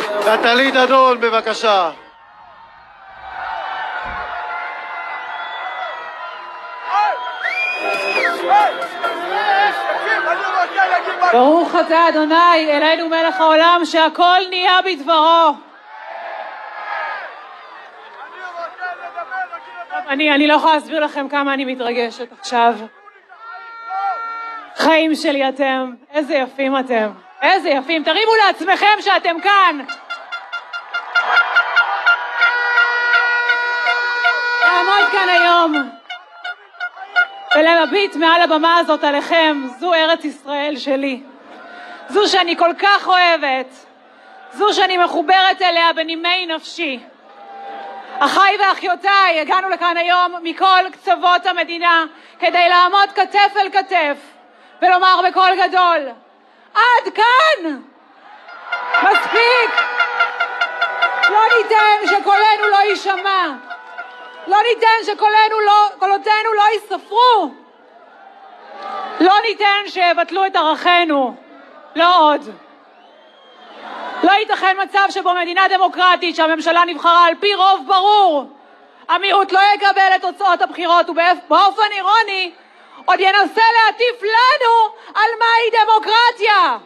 נטלי דדון, בבקשה. ברוך אתה אדוני אלינו מלך העולם שהכל נהיה בדברו. אני לא יכולה להסביר לכם כמה אני מתרגשת עכשיו. חיים שלי אתם, איזה יפים אתם, איזה יפים. תרימו לעצמכם שאתם כאן. לעמוד כאן היום ולהביט מעל הבמה הזאת עליכם, זו ארץ ישראל שלי. זו שאני כל כך אוהבת, זו שאני מחוברת אליה בנימי נפשי. אחיי ואחיותיי, הגענו לכאן היום מכל קצוות המדינה כדי לעמוד כתף אל כתף ולומר בקול גדול, עד כאן! מספיק! לא ניתן שקולנו לא יישמע. לא ניתן שקולותינו לא ייספרו. לא ניתן שיבטלו את ערכינו. לא עוד. לא ייתכן מצב שבו מדינה דמוקרטית שהממשלה נבחרה על פי רוב ברור, המיעוט לא יקבל את תוצאות הבחירות ובאופן אירוני עוד ינסה להטיף לנו על מהי דמוקרטיה.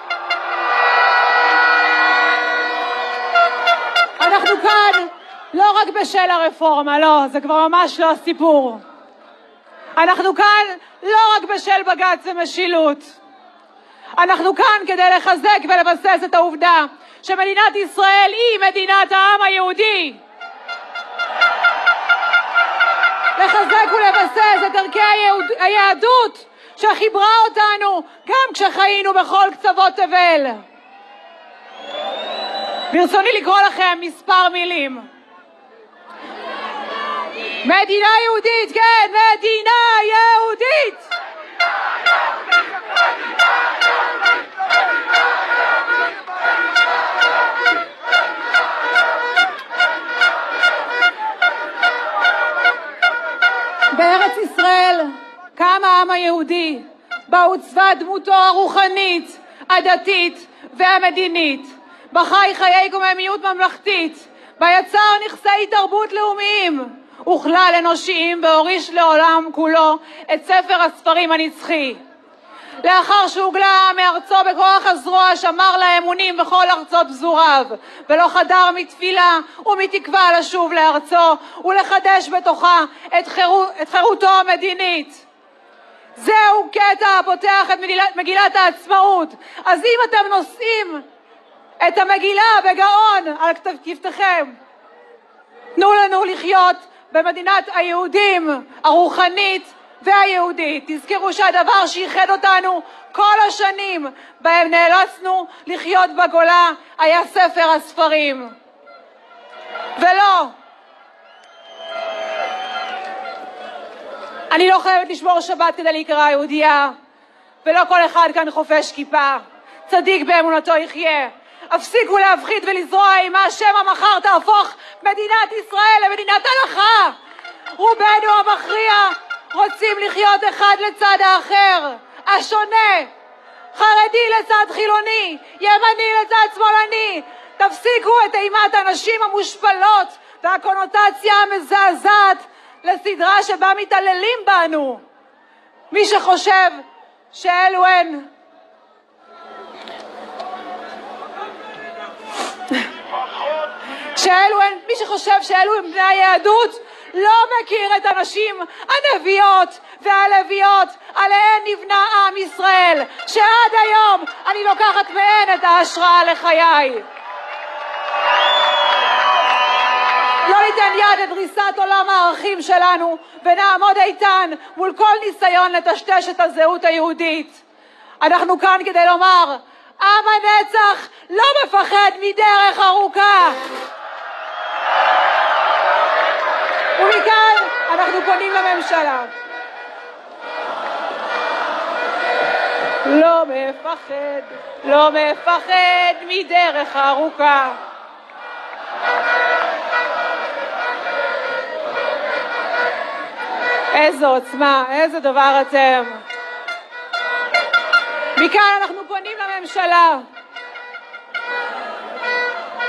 אנחנו כאן לא רק בשל הרפורמה, לא, זה כבר ממש לא הסיפור. אנחנו כאן לא רק בשל בג"ץ ומשילות. אנחנו כאן כדי לחזק ולבסס את העובדה שמדינת ישראל היא מדינת העם היהודי. לחזק ולבסס את ערכי היהדות שחיברה אותנו גם כשחיינו בכל קצוות תבל. ברצוני לקרוא לכם מספר מילים. מדינה יהודית, כן, מדינה יהודית. בארץ ישראל קם העם היהודי, בה עוצבה דמותו הרוחנית, הדתית והמדינית, בה חי חיי קוממיות ממלכתית, בה יצר נכסי תרבות לאומיים וכלל אנושיים והוריש לעולם כולו את ספר הספרים הנצחי. לאחר שהוגלה מארצו בכוח הזרוע שמר לה אמונים בכל ארצות פזוריו ולא חדר מתפילה ומתקווה לשוב לארצו ולחדש בתוכה את חירותו המדינית. זהו קטע הפותח את מגילת העצמאות. אז אם אתם נושאים את המגילה בגאון על כתפיכם, תנו לנו לחיות במדינת היהודים הרוחנית והיהודית. תזכרו שהדבר שייחד אותנו כל השנים בהם נאלצנו לחיות בגולה היה ספר הספרים. ולא, אני לא חייבת לשמור שבת כדי להיקרא יהודייה, ולא כל אחד כאן חופש כיפה. צדיק באמונתו יחיה. הפסיקו להפחיד ולזרוע אימה שמא מחר תהפוך מדינת ישראל למדינת הלכה. רובנו המכריע רוצים לחיות אחד לצד האחר, השונה, חרדי לצד חילוני, ימני לצד שמאלני. תפסיקו את אימת הנשים המושפלות והקונוטציה המזעזעת לסדרה שבה מתעללים בנו. מי שחושב שאלו הן מי שחושב שאלו הם בני היהדות לא מכיר את הנשים הנביאות והלוויות עליהן נבנה עם ישראל, שעד היום אני לוקחת מהן את ההשראה לחיי. לא ניתן יד לדריסת עולם הערכים שלנו ונעמוד איתן מול כל ניסיון לטשטש את הזהות היהודית. אנחנו כאן כדי לומר, עם הנצח לא מפחד מדרך ארוכה. ומכאן אנחנו פונים לממשלה. לא מפחד מדרך ארוכה. איזו עוצמה, איזה דבר אתם. מכאן אנחנו פונים לממשלה.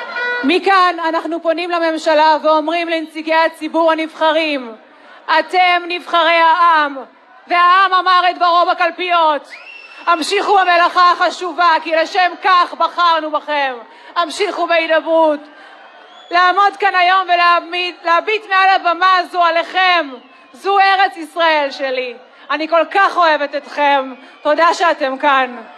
מכאן אנחנו פונים לממשלה ואומרים לנציגי הציבור הנבחרים, אתם נבחרי העם, והעם אמר את דברו בקלפיות. המשיכו במלאכה החשובה, כי לשם כך בחרנו בכם. המשיכו בהידברות. לעמוד כאן היום ולהביט מעל הבמה הזו עליכם, זו ארץ ישראל שלי. אני כל כך אוהבת אתכם. תודה שאתם כאן.